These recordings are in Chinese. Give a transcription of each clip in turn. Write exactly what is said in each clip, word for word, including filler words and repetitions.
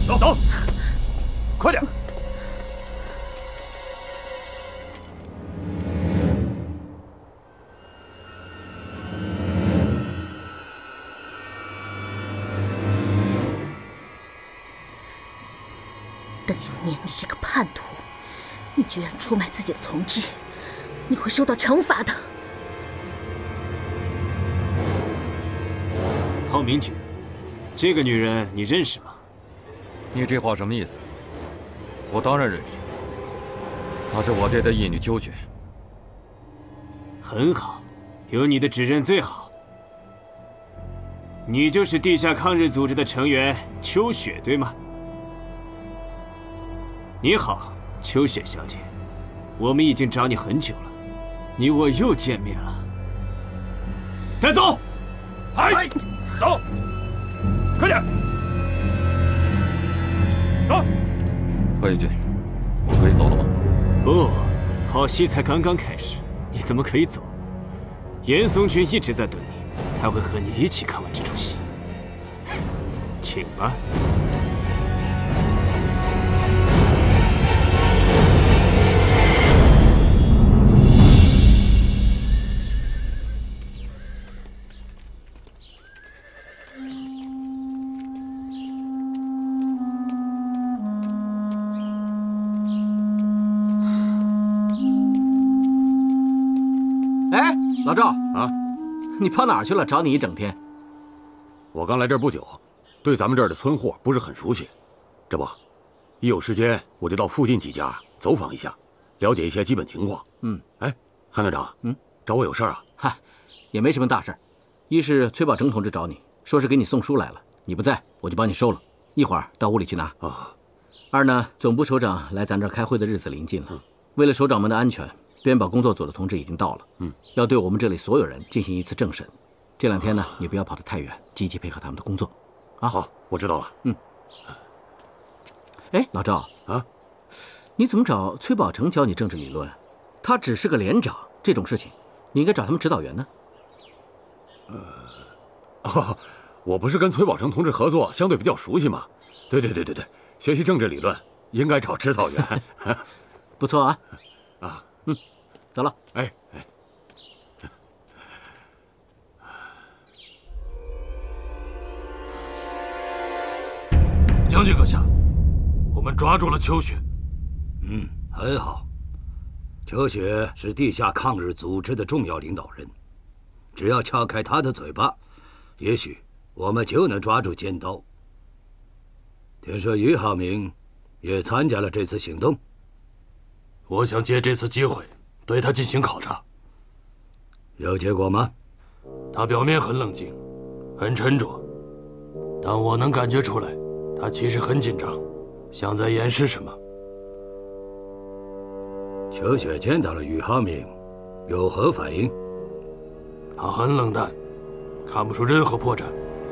走走，快点！ 邓永年，你这个叛徒，你居然出卖自己的同志，你会受到惩罚的。 郝明举，这个女人你认识吗？ 你这话什么意思？我当然认识，她是我爹的义女秋雪。 很好，有你的指认最好。你就是地下抗日组织的成员秋雪，对吗？你好，秋雪小姐，我们已经找你很久了，你我又见面了。带走！ 哎，走，快点！走。 何义军，我可以走了吗？ 不，好戏才刚刚开始，你怎么可以走？严嵩军一直在等你，他会和你一起看完这出戏。请吧。 哎，老赵啊， 你跑哪儿去了？找你一整天。 我刚来这儿不久，对咱们这儿的村户不是很熟悉。这不，一有时间我就到附近几家走访一下，了解一些基本情况。 嗯， 哎，韩队长， 嗯， 找我有事啊？ 嗨，也没什么大事儿。一是崔宝成同志找你，说是给你送书来了，你不在，我就帮你收了。一会儿到屋里去拿。 啊。 二呢，总部首长来咱这儿开会的日子临近了，嗯、为了首长们的安全。编保工作组的同志已经到了，嗯，要对我们这里所有人进行一次政审。这两天呢，你不要跑得太远，积极配合他们的工作，啊。 好，我知道了。 嗯。哎，老赵啊， 你怎么找崔宝成教你政治理论？他只是个连长，这种事情你应该找他们指导员呢。 呃，哦，我不是跟崔宝成同志合作，相对比较熟悉嘛。对对对对对，学习政治理论应该找指导员。 不错啊。 啊。 嗯，走了。 哎哎， 将军阁下，我们抓住了秋雪。 嗯，很好。秋雪是地下抗日组织的重要领导人，只要撬开他的嘴巴，也许我们就能抓住尖刀。听说于浩明也参加了这次行动。 我想借这次机会对他进行考察。 有结果吗？ 他表面很冷静，很沉着，但我能感觉出来，他其实很紧张，像在掩饰什么。 秋雪见到了于浩明，有何反应？ 他很冷淡，看不出任何破绽。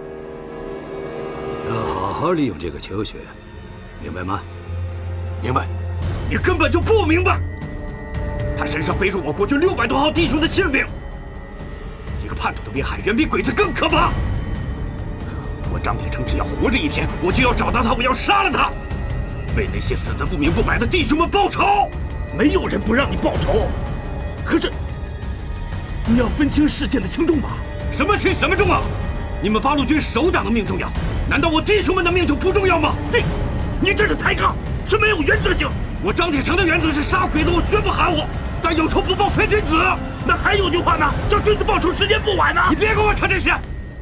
要好好利用这个秋雪，明白吗？ 明白。你根本就不明白，他身上背着我国军六百多号弟兄的性命，一个叛徒的危害远比鬼子更可怕。我张铁成只要活着一天，我就要找到他，我要杀了他，为那些死得不明不白的弟兄们报仇。没有人不让你报仇，可是你要分清事件的轻重吧？什么轻什么重啊？你们八路军首长的命重要，难道我弟兄们的命就不重要吗？你，你这是抬杠，是没有原则性。我张铁成的原则是杀鬼子我绝不含糊，但有仇不报非君子。那还有句话呢，叫君子报仇时间不晚呢。你别跟我扯这些。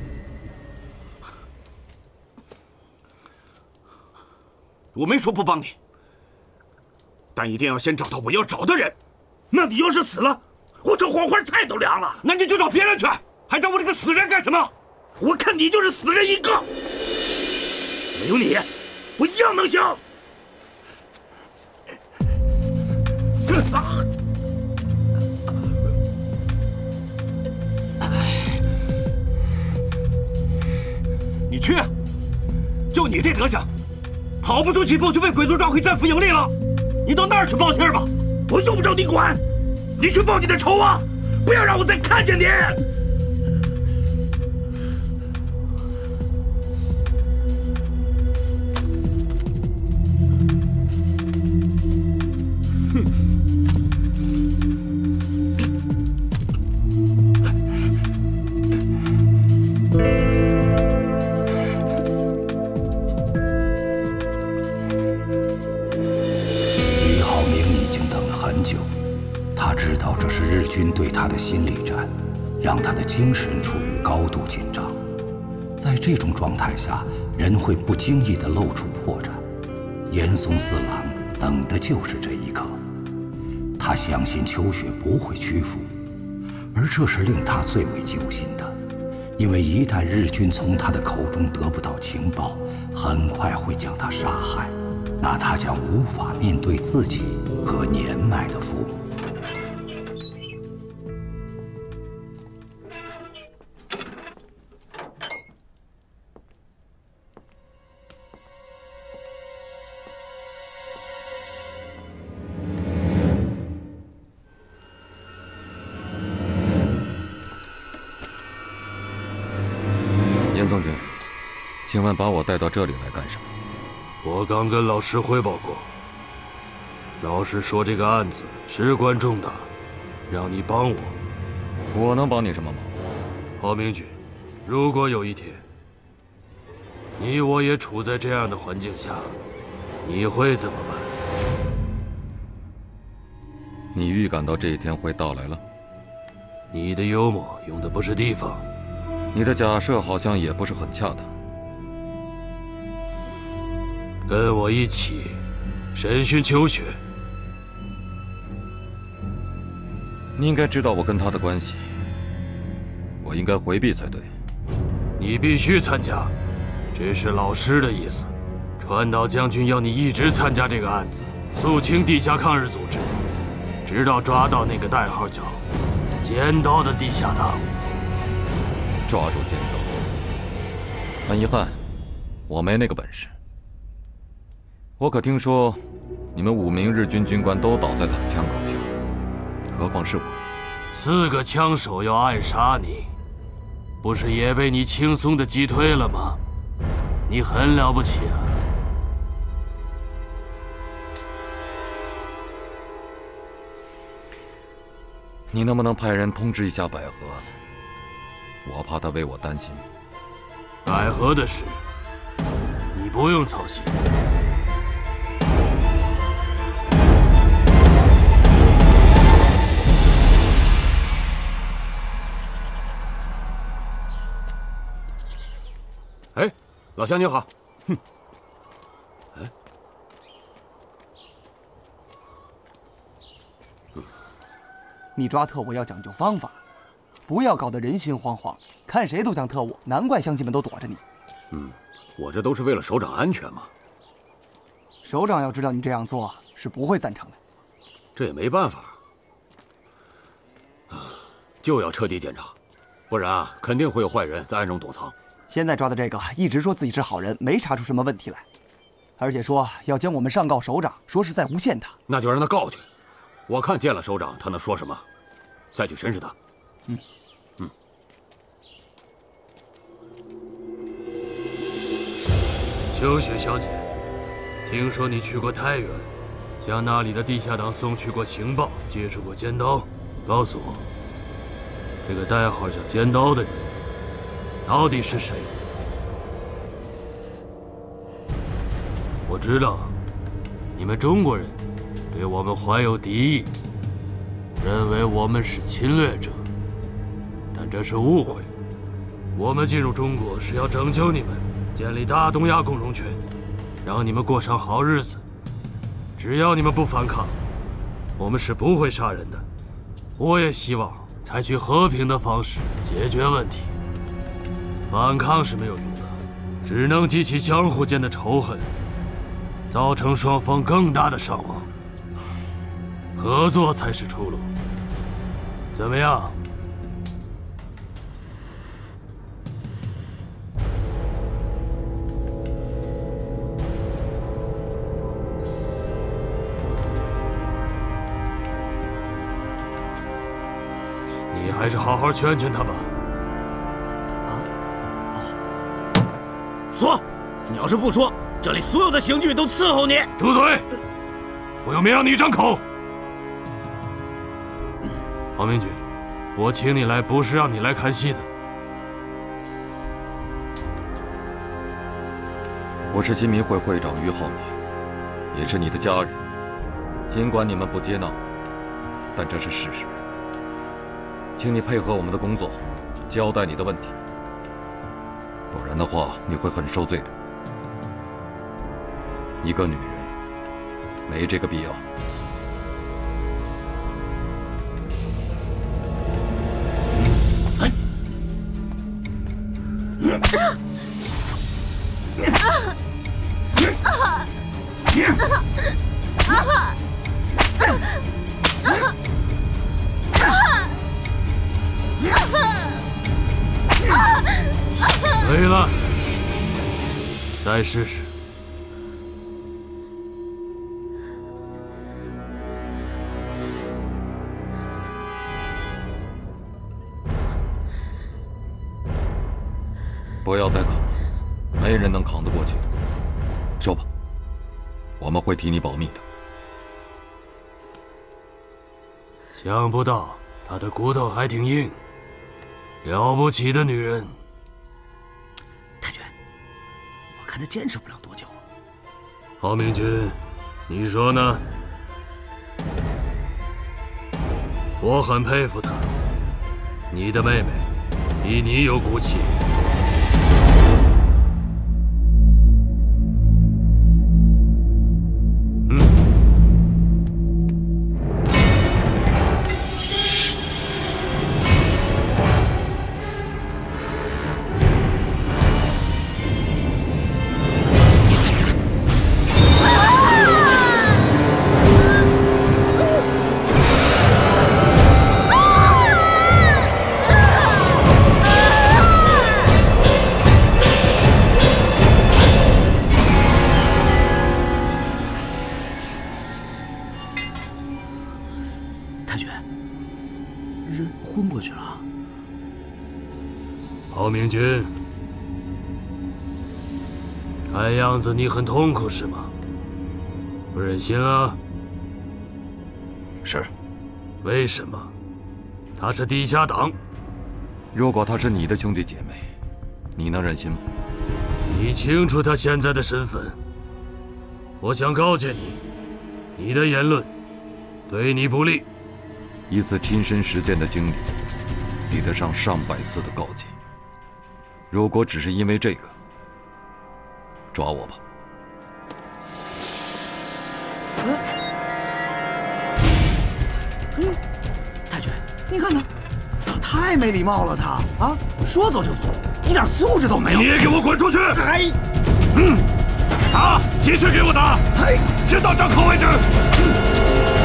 我没说不帮你，但一定要先找到我要找的人。那你要是死了，我这黄花菜都凉了。那你就找别人去，还找我这个死人干什么？我看你就是死人一个。没有你，我一样能行。你去，就你这德行，跑不出去不就被鬼子抓回战俘营里了？你到那儿去报信吧，我用不着你管。你去报你的仇啊！不要让我再看见你。 心理战，让他的精神处于高度紧张。在这种状态下，人会不经意地露出破绽。严嵩四郎等的就是这一刻。他相信秋雪不会屈服，而这是令他最为揪心的，因为一旦日军从他的口中得不到情报，很快会将他杀害，那他将无法面对自己和年迈的父母。 严总军，请问把我带到这里来干什么？ 我刚跟老师汇报过，老师说这个案子事关重大，让你帮我。 我能帮你什么忙？ 郝明君，如果有一天你我也处在这样的环境下，你会怎么办？ 你预感到这一天会到来了？ 你的幽默用的不是地方。 你的假设好像也不是很恰当。 跟我一起审讯秋雪。 你应该知道我跟他的关系，我应该回避才对。 你必须参加，这是老师的意思。川岛将军要你一直参加这个案子，肃清地下抗日组织，直到抓到那个代号叫“尖刀”的地下党。 抓住尖刀。很遗憾，我没那个本事。我可听说，你们五名日军军官都倒在他的枪口下，何况是我。 四个枪手要暗杀你，不是也被你轻松的击退了吗？你很了不起啊！ 你能不能派人通知一下百合？我怕他为我担心。 百合的事，你不用操心。 哎，老乡你好。哼。哎。 你抓特务要讲究方法。不要搞得人心惶惶，看谁都像特务，难怪乡亲们都躲着你。 嗯，我这都是为了首长安全嘛。 首长要知道你这样做，是不会赞成的。 这也没办法，就要彻底检查，不然啊，肯定会有坏人在暗中躲藏。 现在抓的这个，一直说自己是好人，没查出什么问题来，而且说要将我们上告首长，说是在诬陷他。 那就让他告去，我看见了首长，他能说什么，再去审审他。 嗯。 嗯， 秋雪小姐，听说你去过太原，向那里的地下党送去过情报，接触过尖刀。告诉我，这个代号叫尖刀的人到底是谁？我知道，你们中国人对我们怀有敌意，认为我们是侵略者。但这是误会，我们进入中国是要拯救你们，建立大东亚共荣圈，让你们过上好日子。只要你们不反抗，我们是不会杀人的。我也希望采取和平的方式解决问题。反抗是没有用的，只能激起相互间的仇恨，造成双方更大的伤亡。合作才是出路。怎么样？你还是好好劝劝他吧。 啊？哦。说，你要是不说，这里所有的刑具都伺候你。 住嘴！我又没让你张口。郝明君，我请你来不是让你来看戏的。 我是新民会会长于浩民，也是你的家人。尽管你们不接纳我，但这是事实。 请你配合我们的工作，交代你的问题，不然的话你会很受罪的。一个女人，没这个必要。 可以了，再试试。 不要再扛了，没人能扛得过去的。说吧，我们会替你保密的。 想不到她的骨头还挺硬，了不起的女人。 太君，我看她坚持不了多久。 郝明君，你说呢？我很佩服她，你的妹妹比你有骨气。 郝明君，看样子你很痛苦是吗？不忍心了？ 是。 为什么？他是地下党。 如果他是你的兄弟姐妹，你能忍心吗？ 你清楚他现在的身份。我想告诫你，你的言论对你不利。 一次亲身实践的经历，抵得上上百次的告诫。 如果只是因为这个，抓我吧！ 嗯，嗯，太君，你看他，他太没礼貌了，他啊，说走就走，一点素质都没有。 你也给我滚出去！ 哎， 嗯，打，继续给我打！ 嘿， 直到张口为止。嗯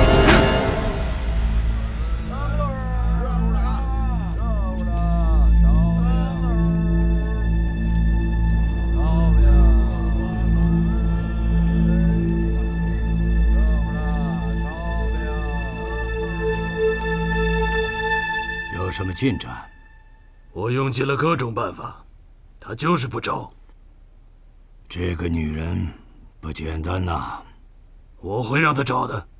有什么进展？ 我用尽了各种办法，她就是不招。 这个女人不简单呐！ 我会让她招的。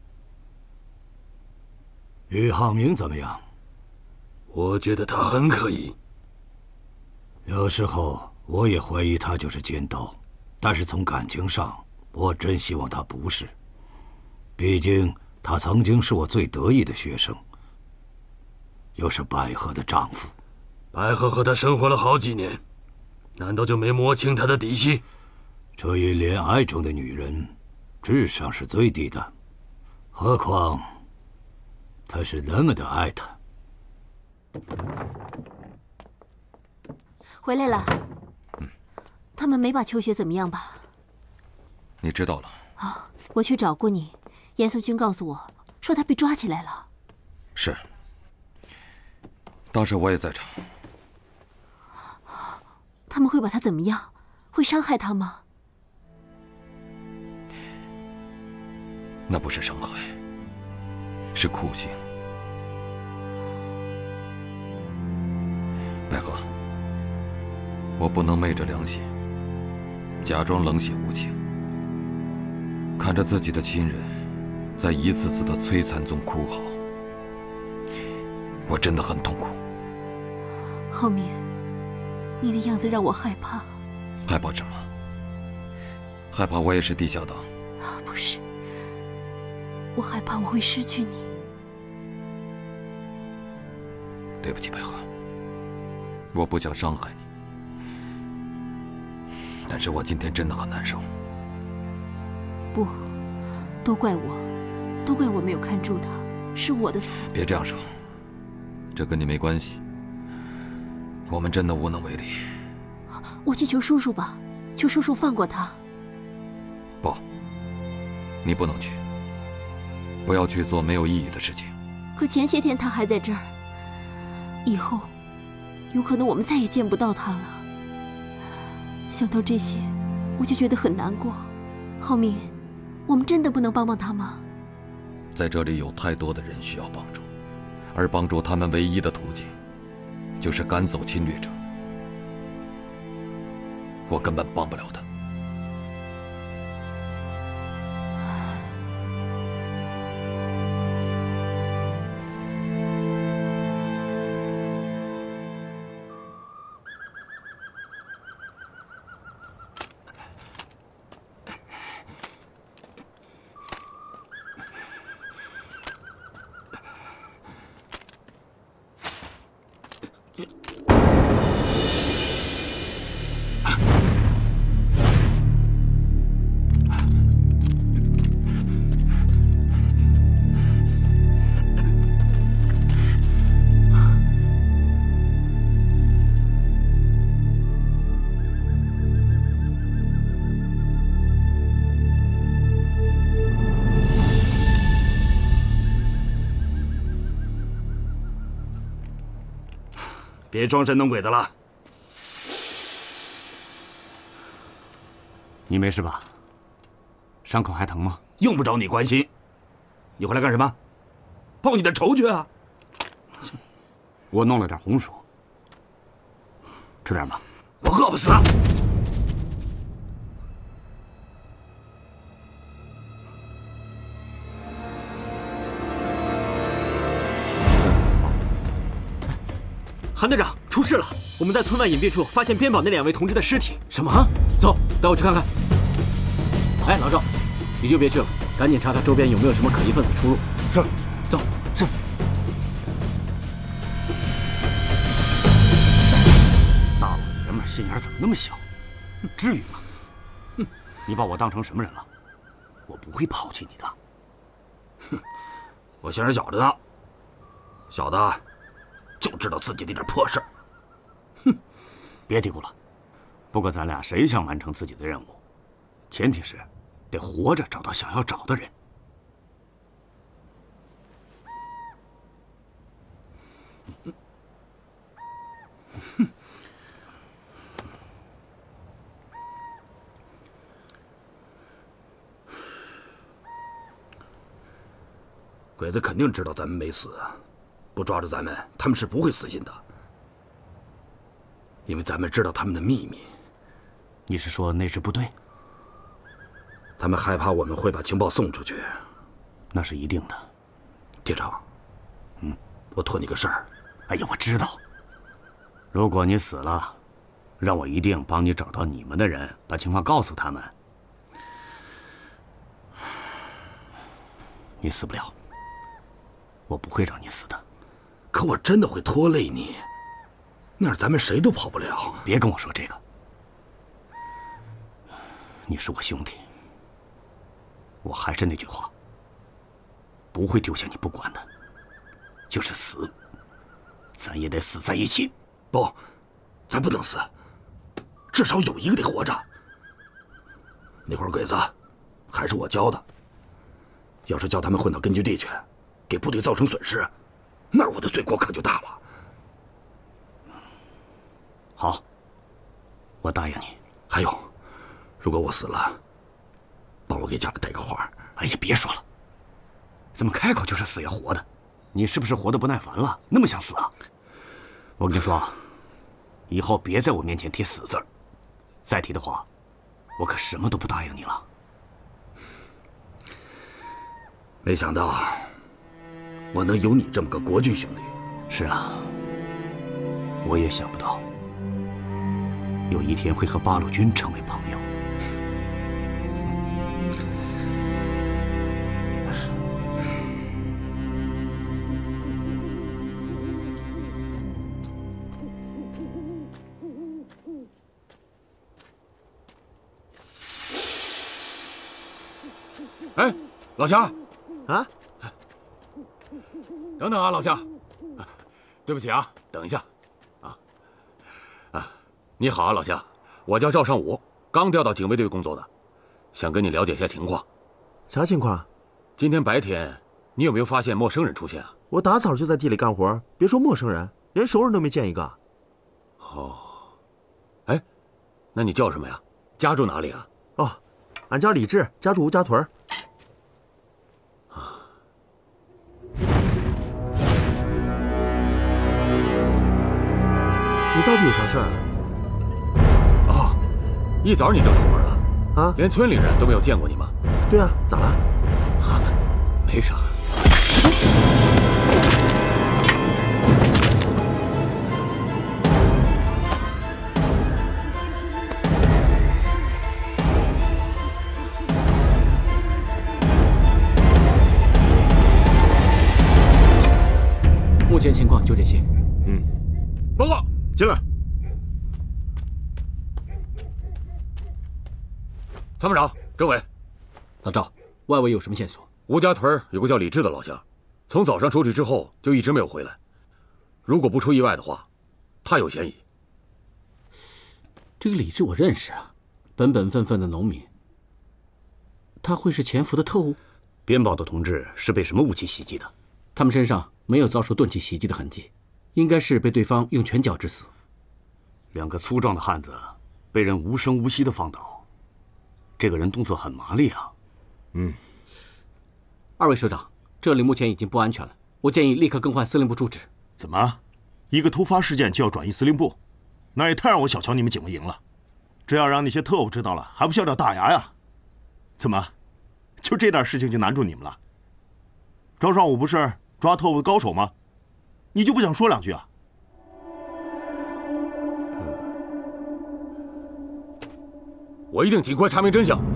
于浩明怎么样？ 我觉得他很可疑。 有时候我也怀疑他就是尖刀，但是从感情上，我真希望他不是。毕竟他曾经是我最得意的学生。 又是百合的丈夫， 百合和他生活了好几年，难道就没摸清他的底细？ 这一恋爱中的女人，智商是最低的，何况他是那么的爱她。 回来了。 嗯。 他们没把秋雪怎么样吧？ 你知道了。 啊、哦，我去找过你，严肃君告诉我说他被抓起来了。 是。 当时我也在场。 他们会把他怎么样？会伤害他吗？ 那不是伤害，是酷刑。百合，我不能昧着良心，假装冷血无情，看着自己的亲人在一次次的摧残中哭嚎，我真的很痛苦。 浩明，你的样子让我害怕。 害怕什么？害怕我也是地下党？ 不是，我害怕我会失去你。 对不起，白鹤，我不想伤害你，但是我今天真的很难受。 不，都怪我，都怪我没有看住他，是我的错。 别这样说，这跟你没关系，我们真的无能为力。 我去求叔叔吧，求叔叔放过他。 不，你不能去，不要去做没有意义的事情。 可前些天他还在这儿，以后有可能我们再也见不到他了。想到这些，我就觉得很难过。浩明，我们真的不能帮帮他吗？ 在这里有太多的人需要帮助，而帮助他们唯一的途径，就是赶走侵略者。我根本帮不了他。 别装神弄鬼的了。 你没事吧？伤口还疼吗？ 用不着你关心。你回来干什么？报你的仇去啊！ 我弄了点红薯，吃点吧。 我饿不死啊！ 韩队长，出事了！我们在村外隐蔽处发现边堡那两位同志的尸体。 什么？走，带我去看看。哎，老赵，你就别去了，赶紧查查周边有没有什么可疑分子出入。 是， 走。 是。大老爷们心眼怎么那么小？至于吗？哼，你把我当成什么人了？我不会抛弃你的。 哼，我心眼小着呢，小的就知道自己那点破事儿。 哼，别嘀咕了。不过咱俩谁想完成自己的任务，前提是得活着找到想要找的人。哼。 鬼子肯定知道咱们没死，不抓住咱们，他们是不会死心的。因为咱们知道他们的秘密。 你是说那支部队？ 他们害怕我们会把情报送出去， 那是一定的。 队长，嗯，我托你个事儿。 哎呀，我知道。如果你死了，让我一定帮你找到你们的人，把情况告诉他们。你死不了，我不会让你死的。 可我真的会拖累你，那儿咱们谁都跑不了。 别跟我说这个。你是我兄弟，我还是那句话，不会丢下你不管的。就是死，咱也得死在一起。 不，咱不能死，至少有一个得活着。那伙鬼子还是我教的，要是叫他们混到根据地去，给部队造成损失，那我的罪过可就大了。 好，我答应你。 还有，如果我死了，帮我给家里带个话。 哎呀，别说了，怎么开口就是死要活的？你是不是活得不耐烦了？那么想死啊？我跟你说，以后别在我面前提死字儿，再提的话，我可什么都不答应你了。 没想到我能有你这么个国军兄弟。 是啊，我也想不到有一天会和八路军成为朋友。 哎，老乡， 啊， 等等啊，老乡，对不起啊，等一下，啊啊，你好啊，老乡，我叫赵尚武，刚调到警卫队工作的，想跟你了解一下情况。 啥情况？ 今天白天你有没有发现陌生人出现啊？ 我打早就在地里干活，别说陌生人，连熟人都没见一个。 哦，哎，那你叫什么呀？家住哪里啊？ 哦，俺叫李志，家住吴家屯。 啊， 你到底有啥事儿啊？ 哦，一早你就出门了啊？ 连村里人都没有见过你吗？ 对啊，咋了？ 啊，没啥。 目前情况就这些。 嗯，报告， 进来。 参谋长，政委， 老赵，外围有什么线索？ 吴家屯有个叫李志的老乡，从早上出去之后就一直没有回来。如果不出意外的话，他有嫌疑。 这个李志我认识啊，本本分分的农民。他会是潜伏的特务？ 边堡的同志是被什么武器袭击的？ 他们身上没有遭受钝器袭击的痕迹，应该是被对方用拳脚致死。 两个粗壮的汉子被人无声无息地放倒，这个人动作很麻利啊。 嗯。二位首长，这里目前已经不安全了，我建议立刻更换司令部住址。 怎么，一个突发事件就要转移司令部？那也太让我小瞧你们警卫营了。这要让那些特务知道了，还不笑掉大牙呀？怎么，就这点事情就难住你们了？赵尚武不是抓特务的高手吗？你就不想说两句啊？ 我一定尽快查明真相。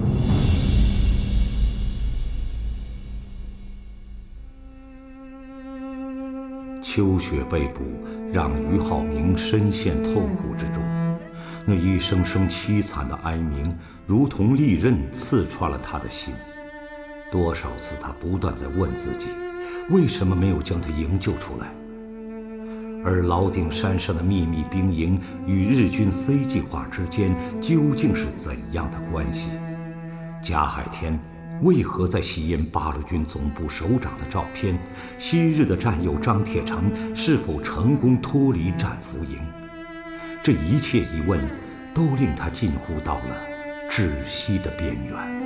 秋雪被捕，让于浩明深陷痛苦之中。那一声声凄惨的哀鸣，如同利刃刺穿了他的心。多少次他不断在问自己，为什么没有将他营救出来？而老顶山上的秘密兵营与日军 C 计划之间究竟是怎样的关系？贾海天为何在吸引八路军总部首长的照片？昔日的战友张铁成是否成功脱离战俘营？这一切疑问都令他近乎到了窒息的边缘。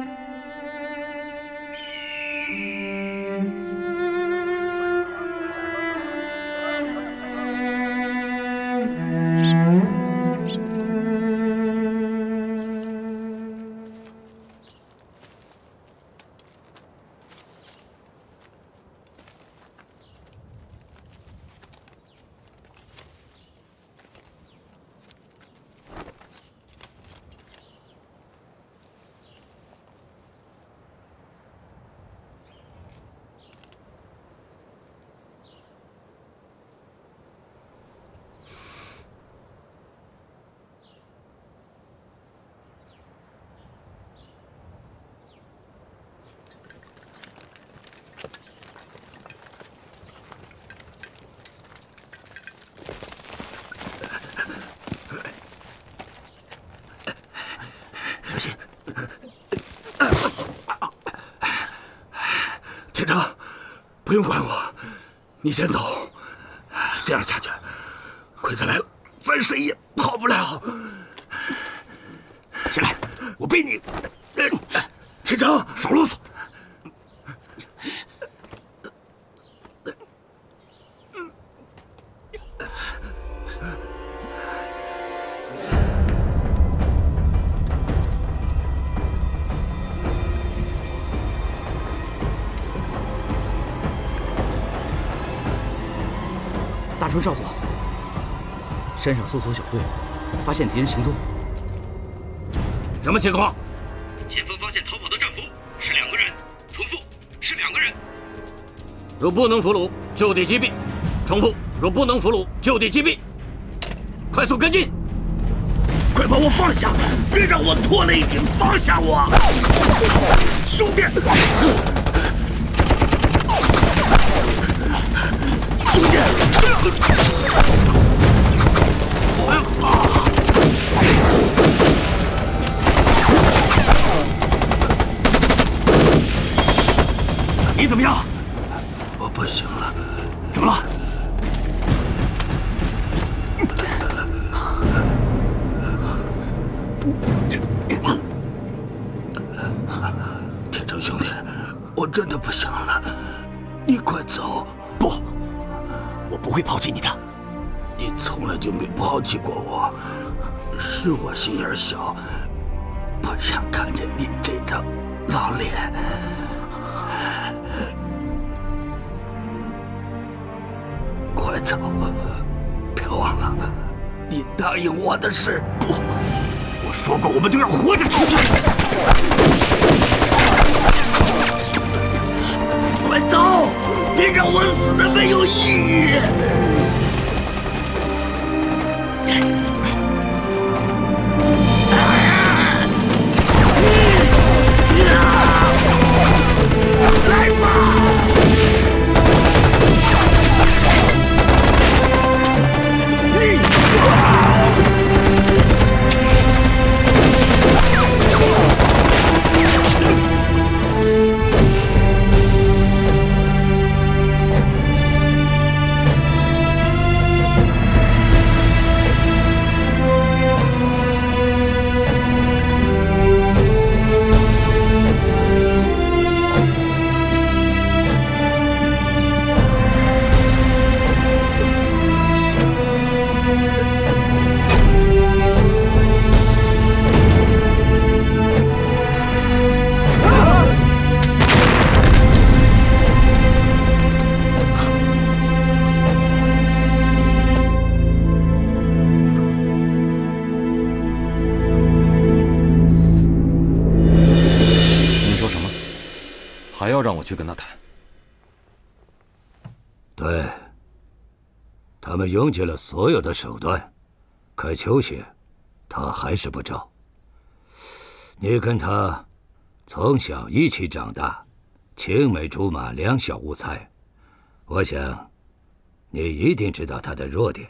小心！田成，不用管我，你先走。这样下去，鬼子来了，咱谁也跑不了。起来，我背你。田成，少啰嗦。 大春少佐，山上搜索小队发现敌人行踪。 什么情况？ 前方发现逃跑的战俘，是两个人。重复，是两个人。 若不能俘虏，就地击毙。重复，若不能俘虏，就地击毙。快速跟进！ 快把我放下！别让我拖累你！放下我，兄弟！兄弟！你怎么样？ 我不行了。 怎么了？ 天成兄弟，我真的不行了，你快走！ 不，我不会抛弃你的。 你从来就没抛弃过我，是我心眼小，不想看见你这张老脸。快走！别忘了，你答应我的事。 不，我说过，我们都要活着出去。 快走！别让我死的没有意义！来吧！ 还要让我去跟他谈？ 对，他们用尽了所有的手段，可秋雪，他还是不招。你跟他从小一起长大，青梅竹马，两小无猜，我想你一定知道他的弱点。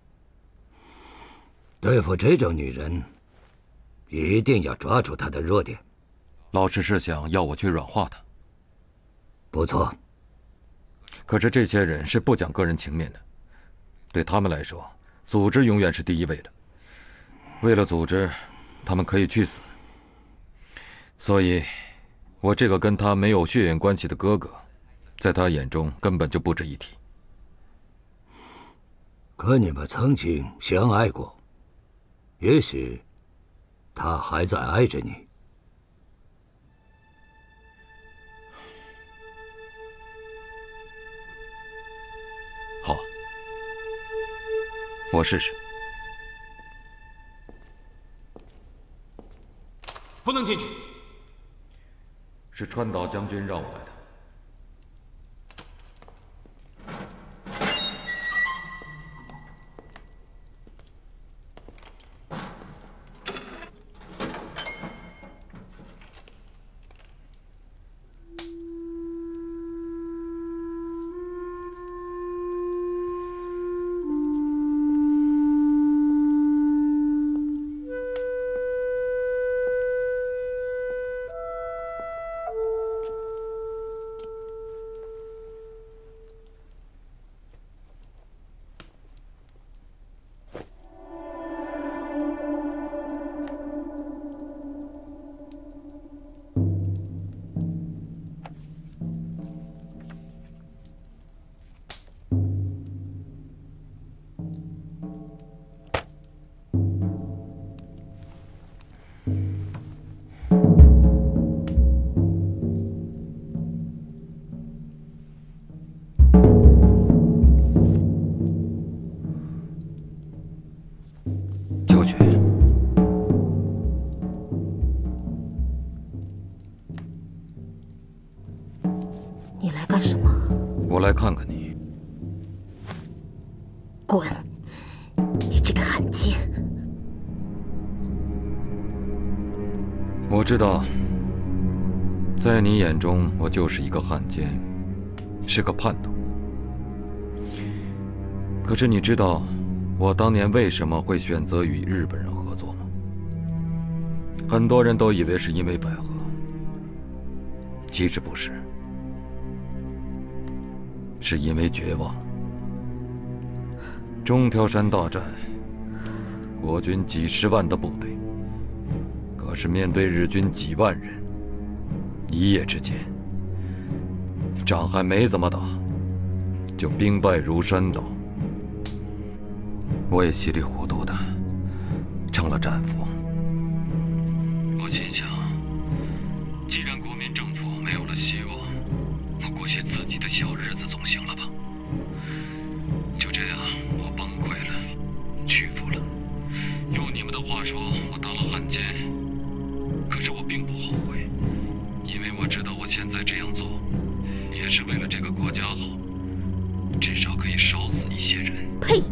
对付这种女人，一定要抓住她的弱点。 老师是想要我去软化她。 不错， 可是这些人是不讲个人情面的，对他们来说，组织永远是第一位的。为了组织，他们可以去死。所以，我这个跟他没有血缘关系的哥哥，在他眼中根本就不值一提。 可你们曾经相爱过，也许他还在爱着你。 好，我试试。 不能进去。 是川岛将军让我来的。来看看你。 滚！你这个汉奸！ 我知道，在你眼中，我就是一个汉奸，是个叛徒。可是你知道，我当年为什么会选择与日本人合作吗？很多人都以为是因为百合，其实不是，是因为绝望。中条山大战，国军几十万的部队。 可是面对日军几万人，一夜之间，仗还没怎么打，就兵败如山倒。我也稀里糊涂的成了战俘。我心想，既然国民政府没有了希望，我过些自己的小日子总行了吧？就这样，我崩溃了，屈服了。用你们的话说，我当了汉奸。 可是我并不后悔，因为我知道我现在这样做，也是为了这个国家好，至少可以少死一些人。 呸！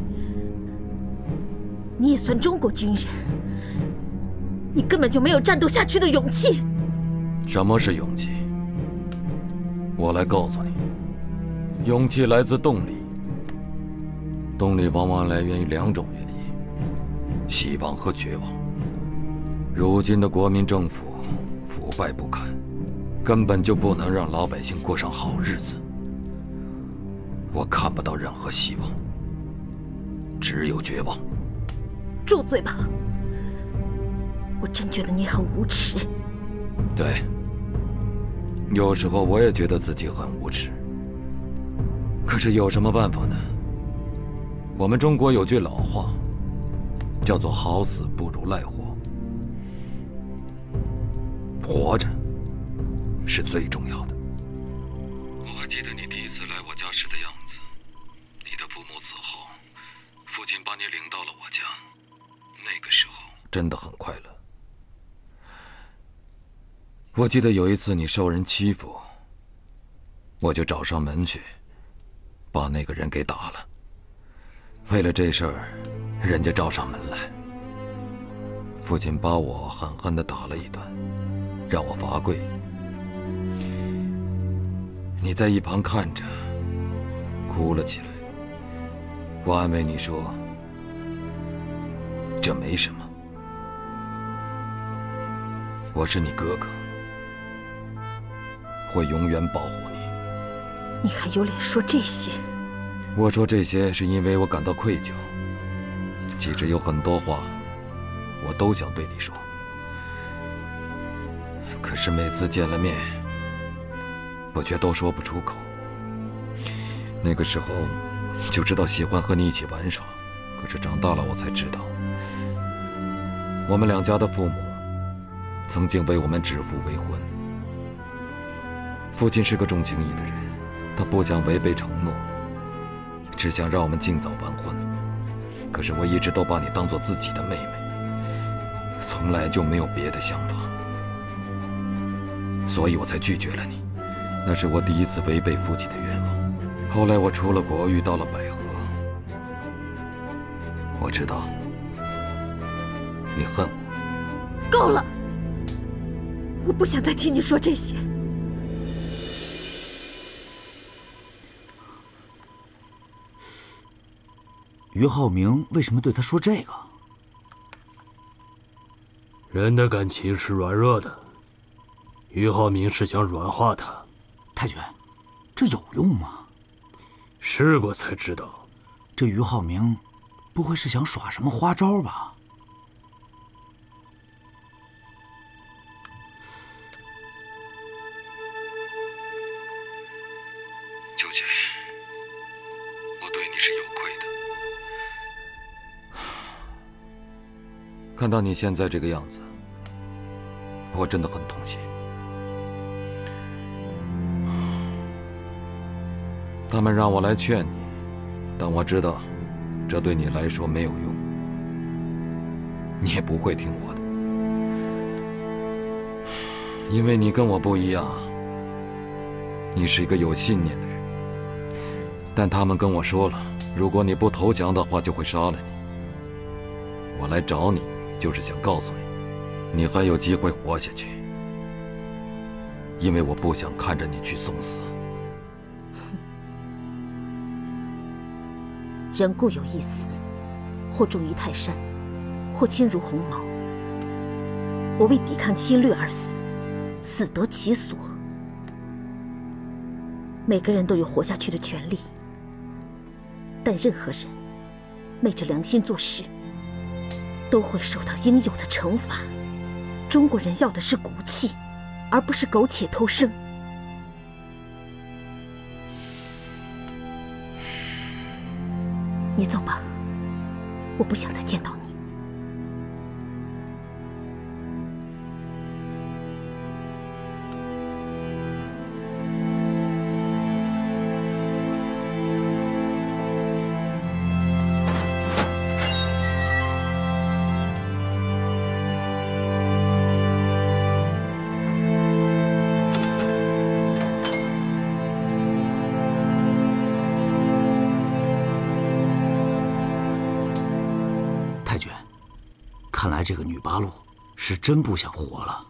你也算中国军人，你根本就没有战斗下去的勇气。 什么是勇气？我来告诉你，勇气来自动力，动力往往来源于两种原因：希望和绝望。 如今的国民政府腐败不堪，根本就不能让老百姓过上好日子。我看不到任何希望，只有绝望。 住嘴吧！我真觉得你很无耻。 对，有时候我也觉得自己很无耻。可是有什么办法呢？我们中国有句老话，叫做“好死不如赖活”。 活着是最重要的。我还记得你第一次来我家时的样子。你的父母死后，父亲把你领到了我家，那个时候真的很快乐。我记得有一次你受人欺负，我就找上门去，把那个人给打了。为了这事儿，人家找上门来，父亲把我狠狠地打了一顿。 让我罚跪，你在一旁看着，哭了起来。我安慰你说：“这没什么，我是你哥哥，会永远保护你。” 你还有脸说这些？ 我说这些是因为我感到愧疚。其实有很多话，我都想对你说。 可是每次见了面，我却都说不出口。那个时候就知道喜欢和你一起玩耍，可是长大了我才知道，我们两家的父母曾经为我们指腹为婚。父亲是个重情义的人，他不想违背承诺，只想让我们尽早完婚。可是我一直都把你当作自己的妹妹，从来就没有别的想法。 所以我才拒绝了你，那是我第一次违背父亲的愿望。后来我出了国，遇到了百合，我知道你恨我。 够了！我不想再听你说这些。 于浩明为什么对他说这个？ 人的感情是软弱的。 于浩明是想软化他， 太君，这有用吗？ 试过才知道。 这于浩明，不会是想耍什么花招吧？ 九姐，我对你是有愧的。看到你现在这个样子，我真的很痛心。 他们让我来劝你，但我知道，这对你来说没有用，你也不会听我的，因为你跟我不一样，你是一个有信念的人。但他们跟我说了，如果你不投降的话，就会杀了你。我来找你，就是想告诉你， 你还有机会活下去，因为我不想看着你去送死。 人固有一死，或重于泰山，或轻如鸿毛。我为抵抗侵略而死，死得其所。每个人都有活下去的权利，但任何人昧着良心做事，都会受到应有的惩罚。中国人要的是骨气，而不是苟且偷生。你走吧，我不想再见到你。 看来这个女八路是真不想活了。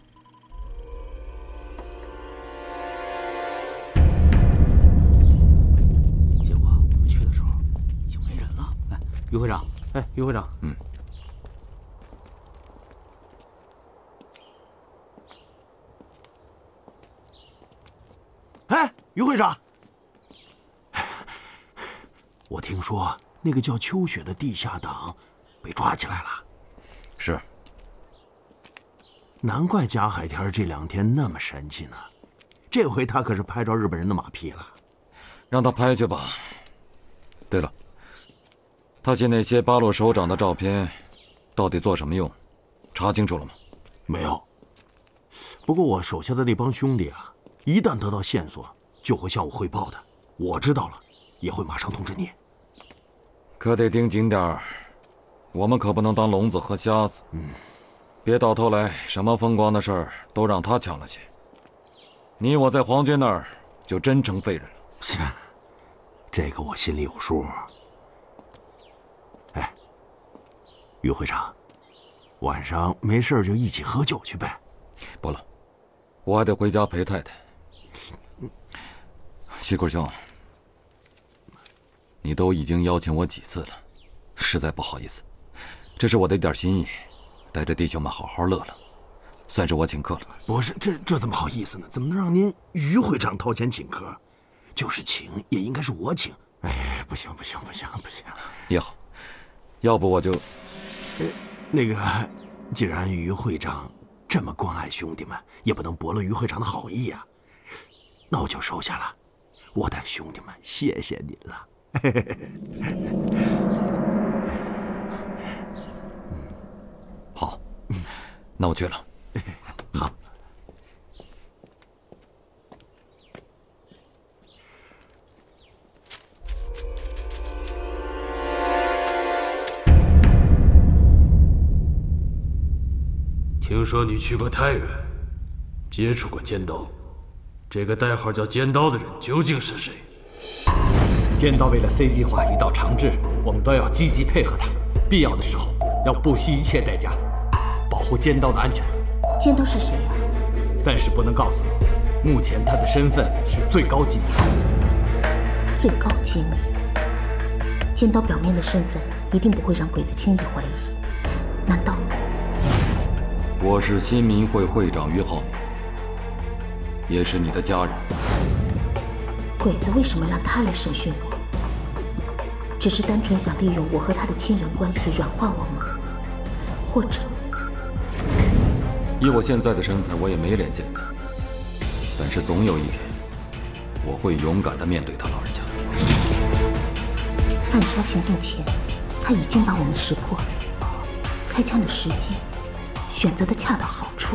结果我们去的时候已经没人了。哎，于会长，哎，于会长， 嗯。 哎，于会长，我听说那个叫秋雪的地下党被抓起来了。 是， 难怪贾海天这两天那么神气呢。这回他可是拍着日本人的马屁了。 让他拍去吧。对了，他写那些八路首长的照片，到底做什么用？查清楚了吗？ 没有。不过我手下的那帮兄弟啊，一旦得到线索，就会向我汇报的。我知道了，也会马上通知你。 可得盯紧点儿。我们可不能当聋子和瞎子，嗯，别到头来什么风光的事儿都让他抢了去。你我在皇军那儿就真成废人了。 是，这个我心里有数。哎，于会长，晚上没事就一起喝酒去呗。 不了，我还得回家陪太太。西裤兄，你都已经邀请我几次了，实在不好意思。这是我的一点心意，带着弟兄们好好乐乐，算是我请客了。 不是，这这怎么好意思呢？怎么能让您于会长掏钱请客？就是请，也应该是我请。哎，不行不行不行不行！ 也好，要不我就…… 呃，那个，既然于会长这么关爱兄弟们，也不能驳了于会长的好意啊。那我就收下了。我代兄弟们谢谢您了。 好，那我去了。 好。 听说你去过太原，接触过尖刀，这个代号叫尖刀的人究竟是谁？ 尖刀为了 C 计划一道长治，我们都要积极配合他，必要的时候要不惜一切代价保护尖刀的安全。 尖刀是谁呀？ 暂时不能告诉你，目前他的身份是最高机密。 最高机密。尖刀表面的身份一定不会让鬼子轻易怀疑，难道？ 我是新民会会长于浩明，也是你的家人。 鬼子为什么让他来审讯我？只是单纯想利用我和他的亲人关系软化我吗？或者…… 以我现在的身份，我也没脸见他。但是总有一天，我会勇敢地面对他老人家。 暗杀行动前，他已经把我们识破了。开枪的时机选择的恰到好处。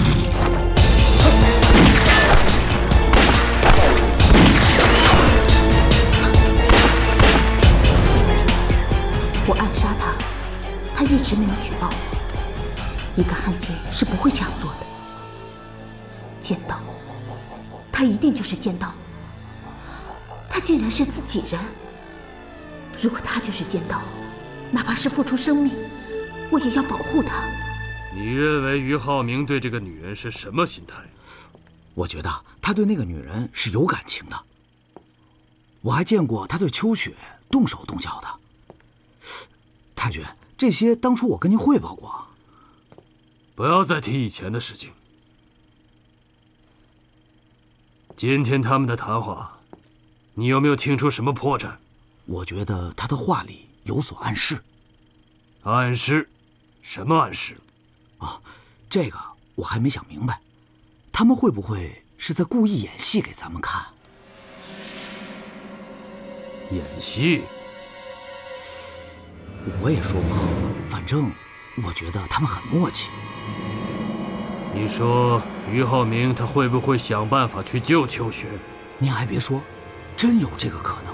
我暗杀他，他一直没有举报我。一个汉奸是不会这样做的。剑刀，他一定就是剑刀。他竟然是自己人。如果他就是剑刀，哪怕是付出生命，我也要保护他。 你认为俞浩明对这个女人是什么心态？ 我觉得他对那个女人是有感情的。我还见过他对秋雪动手动脚的。太君，这些当初我跟您汇报过。 不要再提以前的事情。今天他们的谈话，你有没有听出什么破绽？ 我觉得他的话里有所暗示。 暗示？什么暗示？ 啊，这个我还没想明白。他们会不会是在故意演戏给咱们看？ 演戏？ 我也说不好，反正我觉得他们很默契。 你说俞浩明他会不会想办法去救秋雪？ 您还别说，真有这个可能。